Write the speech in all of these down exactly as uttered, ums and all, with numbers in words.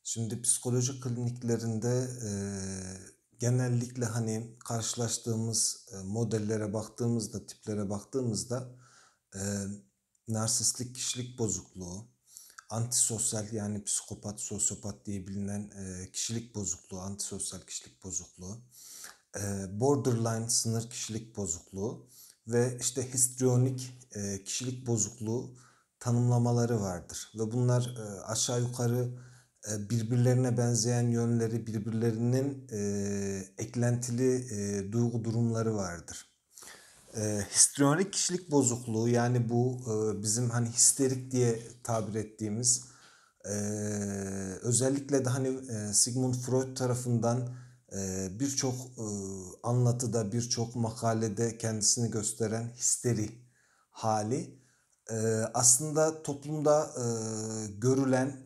Şimdi psikoloji kliniklerinde eee, genellikle hani karşılaştığımız e, modellere baktığımızda, tiplere baktığımızda eee narsistlik kişilik bozukluğu, antisosyal yani psikopat, sosyopat diye bilinen eee, kişilik bozukluğu, antisosyal kişilik bozukluğu, eee, borderline sınır kişilik bozukluğu ve işte histrionik eee, kişilik bozukluğu tanımlamaları vardır. Ve bunlar eee, aşağı yukarı e, birbirlerine benzeyen yönleri, birbirlerinin e, eklentili e, duygu durumları vardır. E, histrionik kişilik bozukluğu yani bu e, bizim hani histerik diye tabir ettiğimiz e, özellikle de hani e, Sigmund Freud tarafından e, birçok e, anlatıda, birçok makalede kendisini gösteren histeri hali e, aslında toplumda e, görülen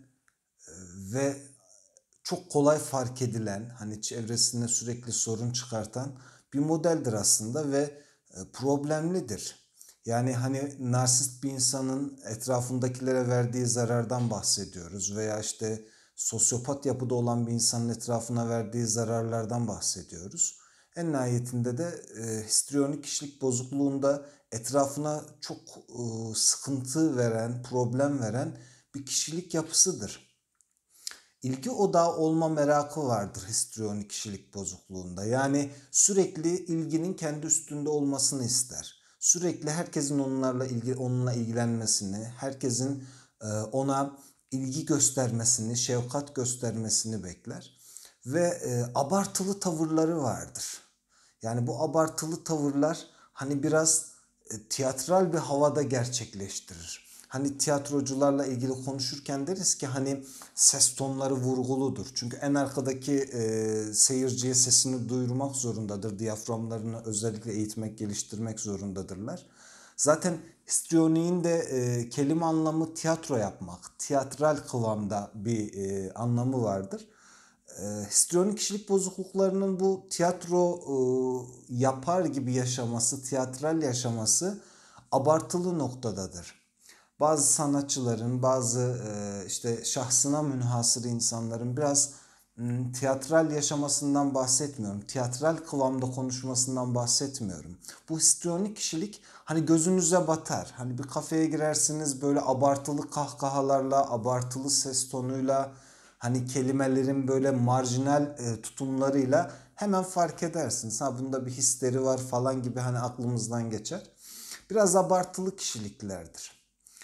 ve çok kolay fark edilen, hani çevresinde sürekli sorun çıkartan bir modeldir aslında ve e, problemlidir. Yani hani narsist bir insanın etrafındakilere verdiği zarardan bahsediyoruz veya işte sosyopat yapıda olan bir insanın etrafına verdiği zararlardan bahsediyoruz. En nihayetinde de e, histriyonik kişilik bozukluğunda etrafına çok e, sıkıntı veren, problem veren bir kişilik yapısıdır. İlgi odağı olma merakı vardır histriyonik kişilik bozukluğunda. Yani sürekli ilginin kendi üstünde olmasını ister. Sürekli herkesin onlarla ilgi, onunla ilgilenmesini, herkesin e, ona ilgi göstermesini, şefkat göstermesini bekler. Ve e, abartılı tavırları vardır. Yani bu abartılı tavırlar hani biraz e, tiyatral bir havada gerçekleştirir. Hani tiyatrocularla ilgili konuşurken deriz ki hani ses tonları vurguludur. Çünkü en arkadaki e, seyirciye sesini duyurmak zorundadır. Diyaframlarını özellikle eğitmek, geliştirmek zorundadırlar. Zaten histriyoniğin de e, kelime anlamı tiyatro yapmak, tiyatral kıvamda bir e, anlamı vardır. E, histriyonik kişilik bozukluklarının bu tiyatro e, yapar gibi yaşaması, tiyatral yaşaması abartılı noktadadır. Bazı sanatçıların, bazı e, işte şahsına münhasır insanların biraz m, tiyatral yaşamasından bahsetmiyorum. Tiyatral kıvamda konuşmasından bahsetmiyorum. Bu histriyonik kişilik hani gözünüze batar. Hani bir kafeye girersiniz böyle abartılı kahkahalarla, abartılı ses tonuyla, hani kelimelerin böyle marjinal e, tutumlarıyla hemen fark edersiniz. Ha bunda bir histeri var falan gibi hani aklımızdan geçer. Biraz abartılı kişiliklerdir.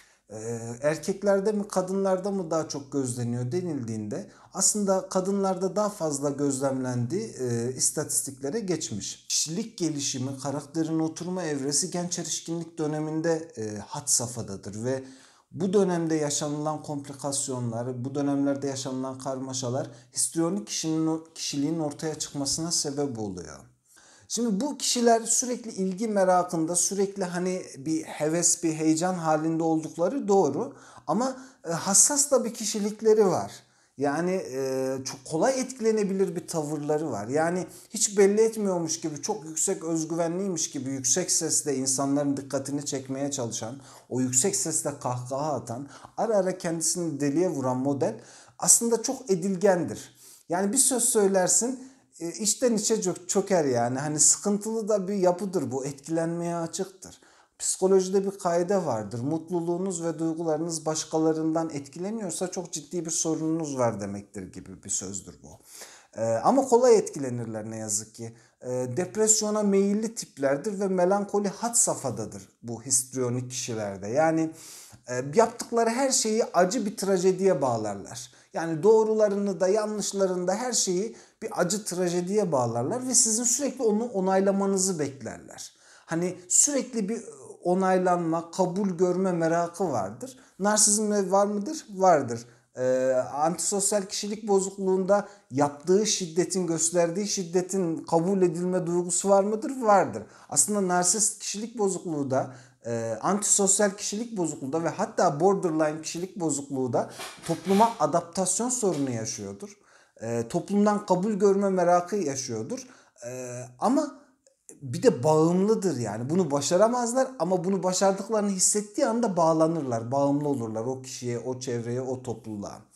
Ee, erkeklerde mi kadınlarda mı daha çok gözleniyor denildiğinde aslında kadınlarda daha fazla gözlemlendiği e, istatistiklere geçmiş. Kişilik gelişimi, karakterin oturma evresi genç erişkinlik döneminde e, had safhadadır ve bu dönemde yaşanılan komplikasyonlar, bu dönemlerde yaşanılan karmaşalar histriyonik kişinin, kişiliğin ortaya çıkmasına sebep oluyor. Şimdi bu kişiler sürekli ilgi merakında, sürekli hani bir heves, bir heyecan halinde oldukları doğru. Ama e, hassas da bir kişilikleri var. Yani e, çok kolay etkilenebilir bir tavırları var. Yani hiç belli etmiyormuş gibi, çok yüksek özgüvenliymiş gibi, yüksek sesle insanların dikkatini çekmeye çalışan, o yüksek sesle kahkaha atan, ara ara kendisini deliye vuran model aslında çok edilgendir. Yani bir söz söylersin, e, içten içe çöker yani. Hani sıkıntılı da bir yapıdır bu. Etkilenmeye açıktır. Psikolojide bir kaide vardır. Mutluluğunuz ve duygularınız başkalarından etkileniyorsa çok ciddi bir sorununuz var demektir gibi bir sözdür bu. Ee, ama kolay etkilenirler ne yazık ki. Ee, depresyona meyilli tiplerdir ve melankoli had safhadadır bu histriyonik kişilerde. Yani e, yaptıkları her şeyi acı bir trajediye bağlarlar. Yani doğrularını da yanlışlarını da her şeyi bir acı trajediye bağlarlar ve sizin sürekli onu onaylamanızı beklerler. Hani sürekli bir onaylanma, kabul görme merakı vardır. Narsizmde var mıdır? Vardır. Ee, antisosyal kişilik bozukluğunda yaptığı şiddetin, gösterdiği şiddetin kabul edilme duygusu var mıdır? Vardır. Aslında narsist kişilik bozukluğu da, e, antisosyal kişilik bozukluğu da ve hatta borderline kişilik bozukluğu da topluma adaptasyon sorunu yaşıyordur. E, toplumdan kabul görme merakı yaşıyordur. E, ama bir de bağımlıdır yani. Bunu başaramazlar ama bunu başardıklarını hissettiği anda bağlanırlar, bağımlı olurlar o kişiye, o çevreye, o topluluğa.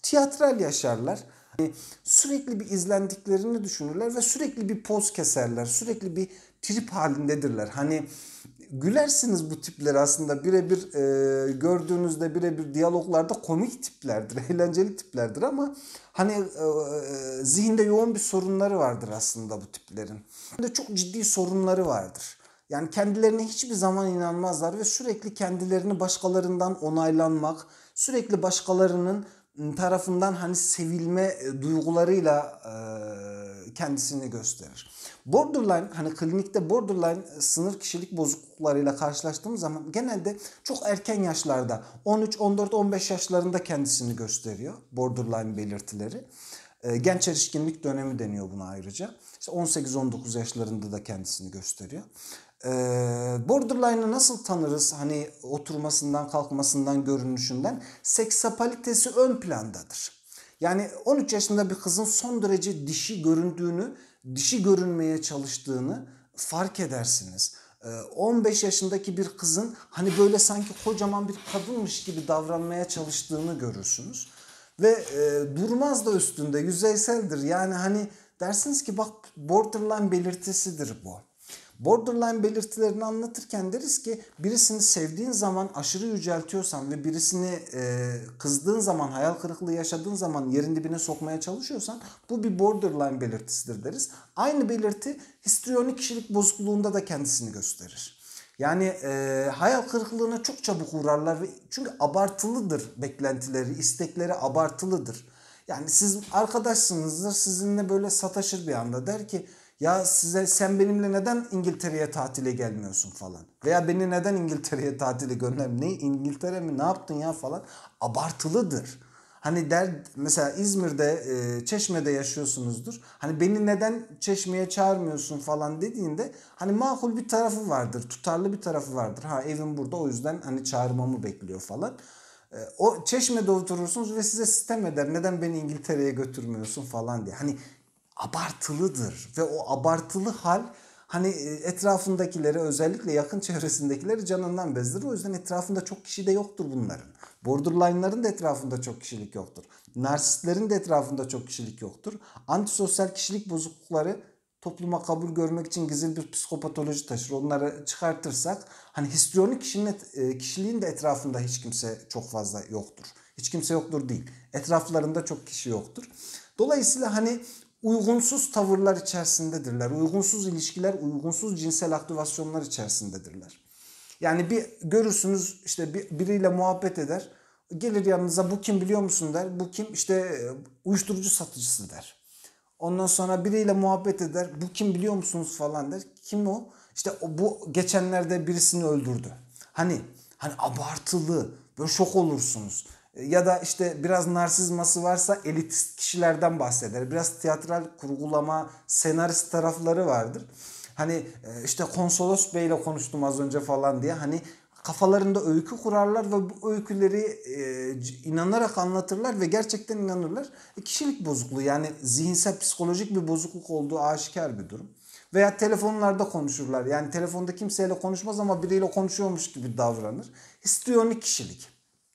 Tiyatral yaşarlar. Hani sürekli bir izlendiklerini düşünürler ve sürekli bir poz keserler. Sürekli bir trip halindedirler. Hani gülersiniz bu tipleri aslında birebir e, gördüğünüzde birebir diyaloglarda komik tiplerdir, eğlenceli tiplerdir ama hani e, e, zihinde yoğun bir sorunları vardır aslında bu tiplerin. De çok ciddi sorunları vardır. Yani kendilerine hiçbir zaman inanmazlar ve sürekli kendilerini başkalarından onaylanmak, sürekli başkalarının tarafından hani sevilme duygularıyla e, kendisini gösterir. Borderline, hani klinikte borderline sınır kişilik bozukluklarıyla karşılaştığımız zaman genelde çok erken yaşlarda on üç, on dört, on beş yaşlarında kendisini gösteriyor borderline belirtileri. E, genç erişkinlik dönemi deniyor buna ayrıca. İşte on sekiz on dokuz yaşlarında da kendisini gösteriyor. E, borderline'ı nasıl tanırız? Hani oturmasından, kalkmasından, görünüşünden. Seksapalitesi ön plandadır. Yani on üç yaşında bir kızın son derece dişi göründüğünü, dişi görünmeye çalıştığını fark edersiniz. on beş yaşındaki bir kızın hani böyle sanki kocaman bir kadınmış gibi davranmaya çalıştığını görürsünüz. Ve e, durmaz da üstünde, yüzeyseldir. Yani hani dersiniz ki bak borderline belirtisidir bu. Borderline belirtilerini anlatırken deriz ki birisini sevdiğin zaman aşırı yüceltiyorsan ve birisini e, kızdığın zaman, hayal kırıklığı yaşadığın zaman yerin dibine sokmaya çalışıyorsan bu bir borderline belirtisidir deriz. Aynı belirti histriyonik kişilik bozukluğunda da kendisini gösterir. Yani e, hayal kırıklığına çok çabuk uğrarlar ve çünkü abartılıdır beklentileri, istekleri abartılıdır. Yani siz arkadaşsınızdır, sizinle böyle sataşır bir anda der ki ya size sen benimle neden İngiltere'ye tatile gelmiyorsun falan. Veya beni neden İngiltere'ye tatile gönder? Ne İngiltere mi ne yaptın ya falan. Abartılıdır. Hani der mesela İzmir'de, e, Çeşme'de yaşıyorsunuzdur. Hani beni neden Çeşme'ye çağırmıyorsun falan dediğinde hani makul bir tarafı vardır. Tutarlı bir tarafı vardır. Ha evim burada o yüzden hani çağırmamı bekliyor falan. E, o Çeşme'de oturursunuz ve size sitem eder. Neden beni İngiltere'ye götürmüyorsun falan diye. Hani abartılıdır ve o abartılı hal hani etrafındakileri özellikle yakın çevresindekileri canından bezdirir. O yüzden etrafında çok kişi de yoktur bunların. Borderline'ların da etrafında çok kişilik yoktur. Narsistlerin de etrafında çok kişilik yoktur. Antisosyal kişilik bozuklukları topluma kabul görmek için gizli bir psikopatoloji taşır. Onları çıkartırsak hani histriyonik kişinin, kişiliğin de etrafında hiç kimse çok fazla yoktur. Hiç kimse yoktur değil. Etraflarında çok kişi yoktur. Dolayısıyla hani uygunsuz tavırlar içerisindedirler. Uygunsuz ilişkiler, uygunsuz cinsel aktivasyonlar içerisindedirler. Yani bir görürsünüz işte bir, biriyle muhabbet eder. Gelir yanınıza bu kim biliyor musun der. Bu kim işte uyuşturucu satıcısı der. Ondan sonra biriyle muhabbet eder. Bu kim biliyor musunuz falan der. Kim o? İşte o, bu geçenlerde birisini öldürdü. Hani hani abartılı böyle şok olursunuz. Ya da işte biraz narsizması varsa elitist kişilerden bahseder. Biraz tiyatral kurgulama, senarist tarafları vardır. Hani işte Konsolos Bey'le konuştum az önce falan diye. Hani kafalarında öykü kurarlar ve bu öyküleri e, inanarak anlatırlar ve gerçekten inanırlar. E, kişilik bozukluğu yani zihinsel psikolojik bir bozukluk olduğu aşikar bir durum. Veya telefonlarda konuşurlar. Yani telefonda kimseyle konuşmaz ama biriyle konuşuyormuş gibi davranır. Histriyonik kişilik.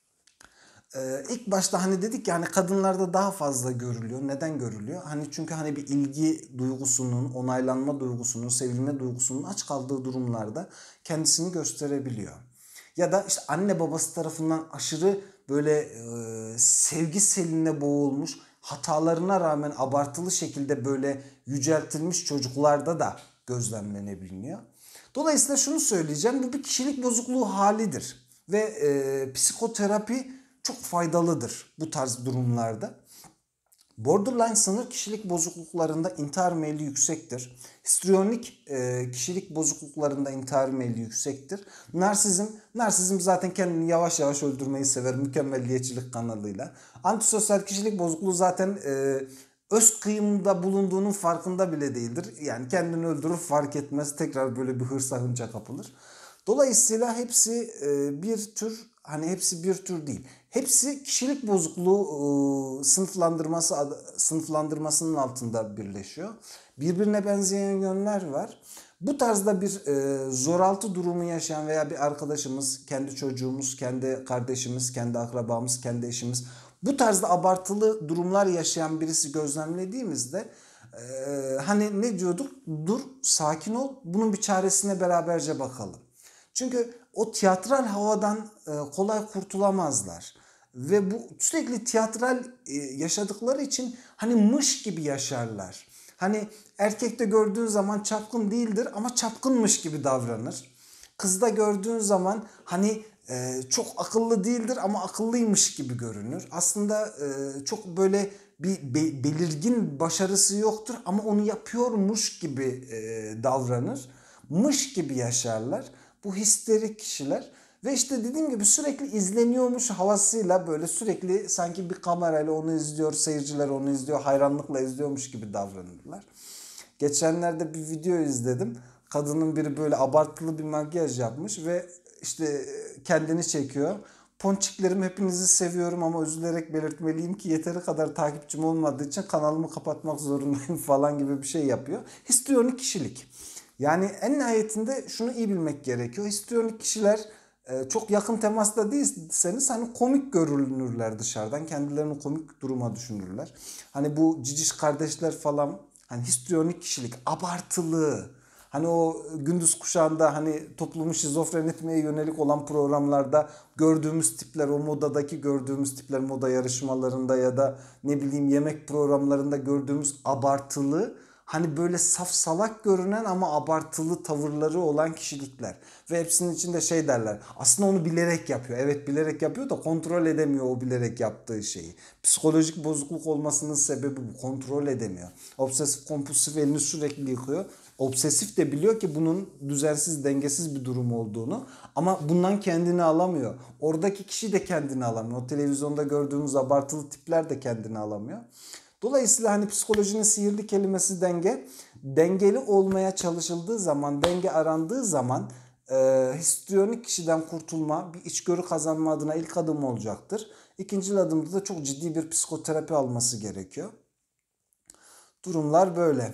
Ee, ilk başta hani dedik ya hani kadınlarda daha fazla görülüyor. Neden görülüyor? Hani çünkü hani bir ilgi duygusunun, onaylanma duygusunun, sevilme duygusunun aç kaldığı durumlarda kendisini gösterebiliyor. Ya da işte anne babası tarafından aşırı böyle e, sevgi seline boğulmuş, hatalarına rağmen abartılı şekilde böyle yüceltilmiş çocuklarda da gözlemlenebiliyor. Dolayısıyla şunu söyleyeceğim, bu bir kişilik bozukluğu halidir ve e, psikoterapi çok faydalıdır bu tarz durumlarda. Borderline sınır kişilik bozukluklarında intihar meyli yüksektir. Histriyonik e, kişilik bozukluklarında intihar meyli yüksektir. Narsizm, narsizm zaten kendini yavaş yavaş öldürmeyi sever mükemmelliyetçilik kanalıyla. Antisosyal kişilik bozukluğu zaten e, öz kıyımda bulunduğunun farkında bile değildir. Yani kendini öldürür fark etmez tekrar böyle bir hırsa hınca kapılır. Dolayısıyla hepsi e, bir tür hani hepsi bir tür değil. Hepsi kişilik bozukluğu e, sınıflandırması sınıflandırmasının altında birleşiyor. Birbirine benzeyen yönler var. Bu tarzda bir e, zoraltı durumu yaşayan veya bir arkadaşımız, kendi çocuğumuz, kendi kardeşimiz, kendi akrabamız, kendi eşimiz Bu tarzda abartılı durumlar yaşayan birisi gözlemlediğimizde e, hani ne diyorduk? Dur, sakin ol, bunun bir çaresine beraberce bakalım. Çünkü o tiyatral havadan e, kolay kurtulamazlar. Ve bu sürekli tiyatral e, yaşadıkları için hani mış gibi yaşarlar. Hani erkekte gördüğün zaman çapkın değildir ama çapkınmış gibi davranır. Kızda gördüğün zaman hani e, çok akıllı değildir ama akıllıymış gibi görünür. Aslında e, çok böyle bir be- belirgin başarısı yoktur ama onu yapıyormuş gibi e, davranır. Mış gibi yaşarlar. Bu histerik kişiler. Ve işte dediğim gibi sürekli izleniyormuş havasıyla böyle sürekli sanki bir kamerayla onu izliyor, seyirciler onu izliyor, hayranlıkla izliyormuş gibi davranırlar. Geçenlerde bir video izledim. Kadının biri böyle abartılı bir makyaj yapmış ve işte kendini çekiyor. Ponçiklerim, hepinizi seviyorum ama üzülerek belirtmeliyim ki yeteri kadar takipçim olmadığı için kanalımı kapatmak zorundayım falan gibi bir şey yapıyor. Histriyonik kişilik. Yani en nihayetinde şunu iyi bilmek gerekiyor. Histriyonik kişiler e, çok yakın temasta değilseniz hani komik görünürler dışarıdan. Kendilerini komik duruma düşünürler. Hani bu ciciş kardeşler falan hani histriyonik kişilik, abartılı. Hani o gündüz kuşağında hani toplumu şizofren etmeye yönelik olan programlarda gördüğümüz tipler, o modadaki gördüğümüz tipler, moda yarışmalarında ya da ne bileyim yemek programlarında gördüğümüz abartılı, hani böyle saf salak görünen ama abartılı tavırları olan kişilikler. Ve hepsinin içinde şey derler. Aslında onu bilerek yapıyor. Evet, bilerek yapıyor da kontrol edemiyor o bilerek yaptığı şeyi. Psikolojik bozukluk olmasının sebebi bu. Kontrol edemiyor. Obsesif kompulsif elini sürekli yıkıyor. Obsesif de biliyor ki bunun düzensiz, dengesiz bir durum olduğunu ama bundan kendini alamıyor. Oradaki kişi de kendini alamıyor. O televizyonda gördüğümüz abartılı tipler de kendini alamıyor. Dolayısıyla hani psikolojinin sihirli kelimesi denge. Dengeli olmaya çalışıldığı zaman, denge arandığı zaman e, histriyonik kişiden kurtulma, bir içgörü kazanma adına ilk adım olacaktır. İkinci adımda da çok ciddi bir psikoterapi alması gerekiyor. Durumlar böyle.